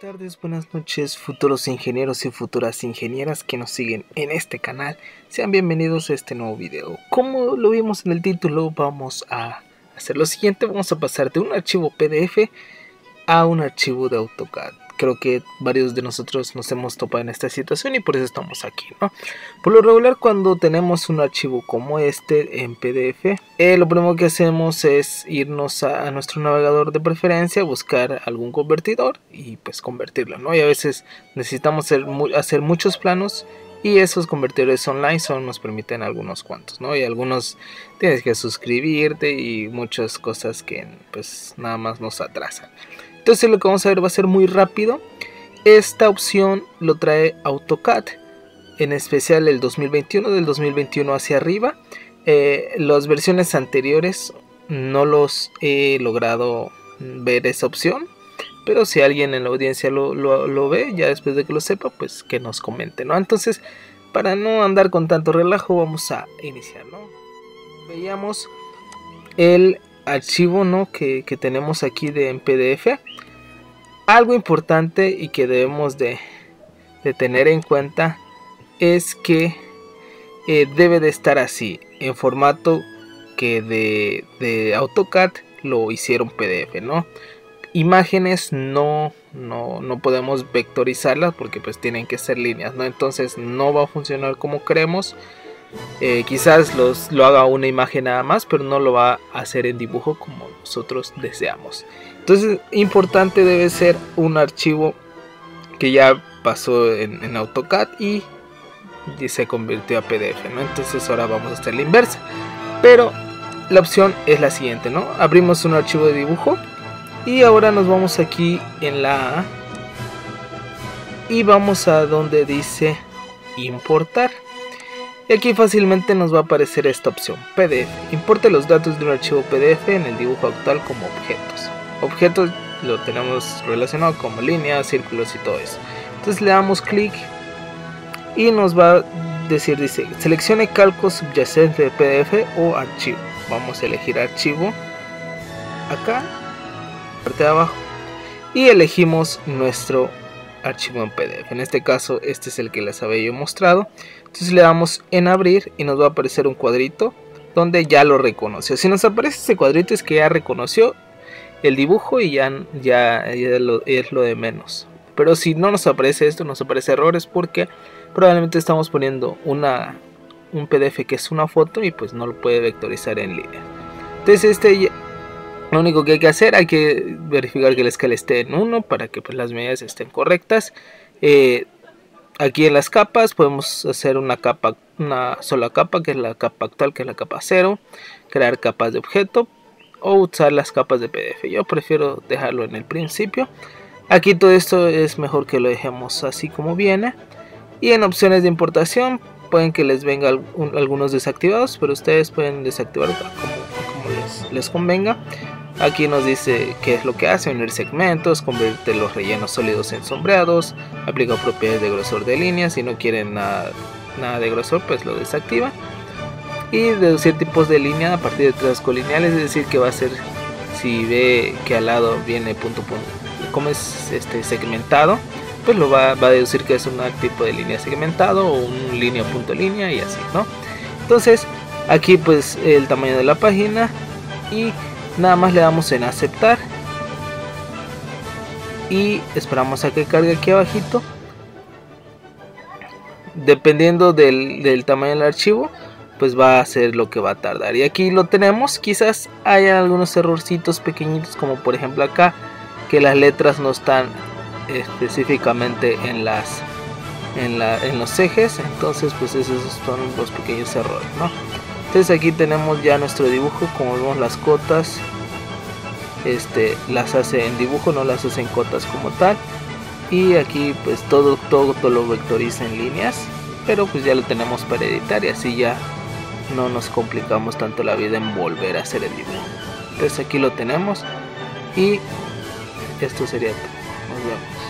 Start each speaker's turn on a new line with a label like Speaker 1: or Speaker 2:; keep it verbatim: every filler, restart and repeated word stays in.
Speaker 1: tardes, buenas noches, futuros ingenieros y futuras ingenieras que nos siguen en este canal. Sean bienvenidos a este nuevo video. Como lo vimos en el título, vamos a hacer lo siguiente. Vamos a pasar de un archivo P D F a un archivo de AutoCAD. Creo que varios de nosotros nos hemos topado en esta situación y por eso estamos aquí, ¿no? Por lo regular, cuando tenemos un archivo como este en P D F, eh, lo primero que hacemos es irnos a, a nuestro navegador de preferencia, buscar algún convertidor y pues convertirlo, ¿no? Y a veces necesitamos hacer, mu hacer muchos planos y esos convertidores online solo nos permiten algunos cuantos, ¿no? Y algunos tienes que suscribirte y muchas cosas que pues nada más nos atrasan. Entonces lo que vamos a ver va a ser muy rápido. Esta opción lo trae AutoCAD, en especial el dos mil veintiuno, del dos mil veintiuno hacia arriba. Eh, las versiones anteriores no los he logrado ver esa opción, pero si alguien en la audiencia lo, lo, lo ve, ya después de que lo sepa, pues que nos comente, ¿no? Entonces, para no andar con tanto relajo, vamos a iniciar, ¿no? Veíamos el archivo, ¿no? que, que tenemos aquí de en P D F. Algo importante y que debemos de, de tener en cuenta es que eh, debe de estar así, en formato que de, de AutoCAD lo hicieron P D F, ¿no? Imágenes no, no, no podemos vectorizarlas porque pues tienen que ser líneas, ¿no? Entonces no va a funcionar como queremos. Eh, quizás los, lo haga una imagen nada más, pero no lo va a hacer en dibujo como nosotros deseamos. Entonces, importante debe ser un archivo que ya pasó en, en AutoCAD y, y se convirtió a P D F, ¿no? Entonces ahora vamos a hacer la inversa. Pero la opción es la siguiente, ¿no? Abrimos un archivo de dibujo y ahora nos vamos aquí en la A y vamos a donde dice importar. Y aquí fácilmente nos va a aparecer esta opción, P D F. Importe los datos de un archivo P D F en el dibujo actual como objetos. Objetos lo tenemos relacionado como líneas, círculos y todo eso. Entonces le damos clic y nos va a decir, dice, seleccione calco subyacente de P D F o archivo. Vamos a elegir archivo acá, parte de abajo, y elegimos nuestro archivo en P D F. En este caso este es el que les había yo mostrado. Entonces le damos en abrir y nos va a aparecer un cuadrito donde ya lo reconoció. Si nos aparece ese cuadrito es que ya reconoció el dibujo y ya, ya, ya lo, es lo de menos. Pero si no nos aparece esto, nos aparece errores porque probablemente estamos poniendo una, un P D F que es una foto y pues no lo puede vectorizar en línea. Entonces este, lo único que hay que hacer, hay que verificar que la escala esté en uno para que pues las medidas estén correctas. Eh, aquí en las capas podemos hacer una capa, una sola capa, que es la capa actual, que es la capa cero. Crear capas de objeto o usar las capas de P D F. Yo prefiero dejarlo en el principio. Aquí todo esto es mejor que lo dejemos así como viene. Y en opciones de importación pueden que les venga un, algunos desactivados, pero ustedes pueden desactivar como, como les, les convenga. Aquí nos dice qué es lo que hace: unir segmentos, convierte los rellenos sólidos en sombreados, aplica propiedades de grosor de líneas. Si no quieren nada, nada de grosor, pues lo desactiva. Y deducir tipos de línea a partir de tres colineales, es decir, que va a ser, si ve que al lado viene punto punto, como es este segmentado, pues lo va, va a deducir que es un tipo de línea segmentado o un línea punto línea y así, ¿no? Entonces aquí pues el tamaño de la página y nada más le damos en aceptar y esperamos a que cargue aquí abajito. Dependiendo del, del tamaño del archivo, pues va a ser lo que va a tardar. Y aquí lo tenemos. Quizás haya algunos errorcitos pequeñitos, como por ejemplo acá, que las letras no están específicamente en las en, la, en los ejes. Entonces pues esos son los pequeños errores, ¿no? Entonces aquí tenemos ya nuestro dibujo. Como vemos, las cotas este, las hace en dibujo, no las hace en cotas como tal. Y aquí pues todo, todo, todo lo vectoriza en líneas. Pero pues ya lo tenemos para editar y así ya no nos complicamos tanto la vida en volver a hacer el dibujo. Entonces aquí lo tenemos y esto sería todo. Nos vemos.